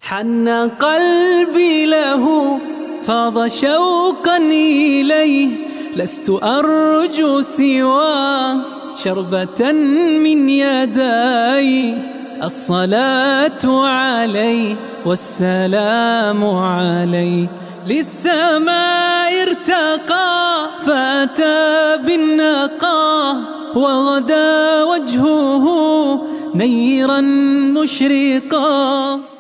حن قلبي له فاض شوقا إليه، لست أرجو سوى شربة من يدي. الصلاة عليه والسلام عليه، للسماء ارتقى فأتى بالنقى، وغدا وجهه نيرا مشرقا.